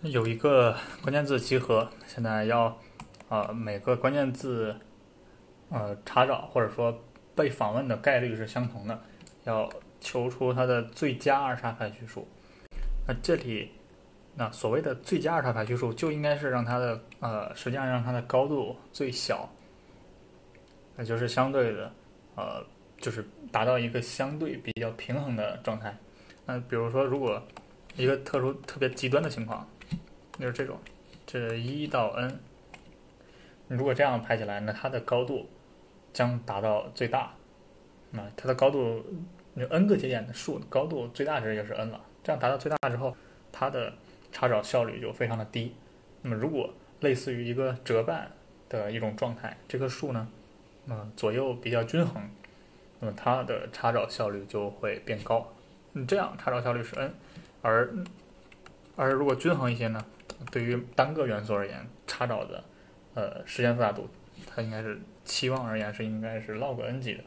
有一个关键字集合，现在要每个关键字查找或者说被访问的概率是相同的，要求出它的最佳二叉排序数。那这里所谓的最佳二叉排序数就应该是让它的实际上让它的高度最小，那就是相对的就是达到一个相对比较平衡的状态。那比如说，如果一个特别极端的情况，就是这种，这1到 n， 如果这样排起来，那它的高度将达到最大。那它的高度，n 个节点的数高度最大值就是 n 了。这样达到最大之后，它的查找效率就非常的低。那么如果类似于一个折半的一种状态，这个数呢，左右比较均衡，那么它的查找效率就会变高。这样查找效率是 n， 而如果均衡一些呢，对于单个元素而言，查找的时间复杂度，它应该是期望而言是应该是 log n 级的。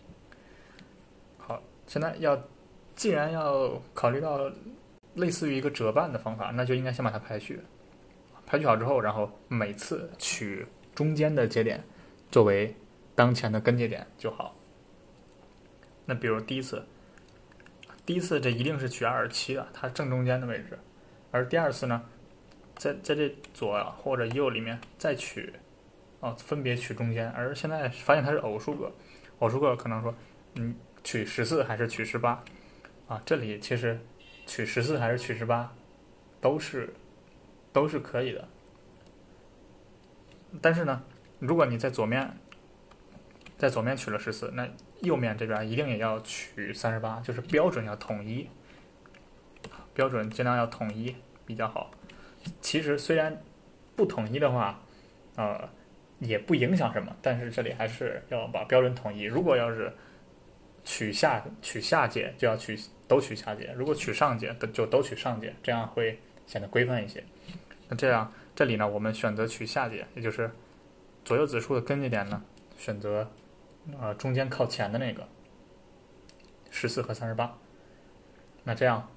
好，现在既然要考虑到类似于一个折半的方法，那就应该先把它排序。排序好之后，然后每次取中间的节点作为当前的根节点就好。那比如第一次这一定是取27的，它正中间的位置。而第二次呢，在这左或者右里面再取分别取中间。而现在发现它是偶数个可能说取14还是取18这里其实取14还是取18都是可以的。但是呢，如果你在左面取了14，那右面这边一定也要取38，就是标准要统一，标准尽量要统一比较好。其实虽然不统一的话也不影响什么，但是这里还是要把标准统一。如果要是取下节，就要都取下节；如果取上节，就都取上节，这样会显得规范一些。那这里呢，我们选择取下节，也就是左右子数的根节点呢，选择中间靠前的那个14和38。那这样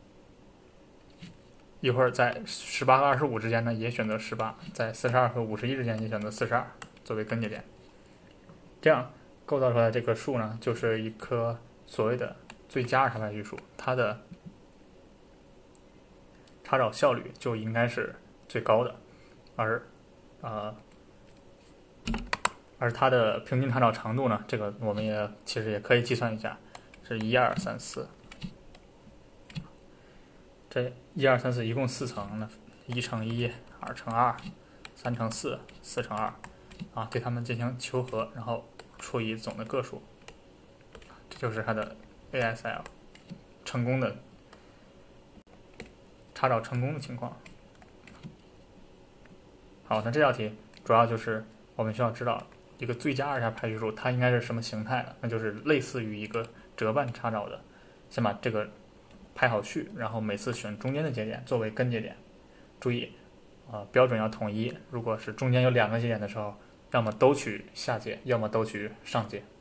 一会儿在18和25之间呢，也选择18；在42和51之间也选择42作为根节点。这样构造出来这个数呢，就是一颗所谓的最佳二叉排序数，它的查找效率就应该是最高的，而它的平均查找长度呢，这个我们其实也可以计算一下，是1、2、3、4。这1、2、3、4一共4层呢，1乘1、2乘2、3乘4、4乘2对它们进行求和，然后除以总的个数，这就是它的 ASL 成功的查找成功的情况。好，那这道题主要就是我们需要知道一个最佳二叉排序数它应该是什么形态的，那就是类似于一个折半查找的。先把这个排好序，然后每次选中间的节点作为根节点。注意标准要统一，如果是中间有2个节点的时候，要么都取下节，要么都取上节。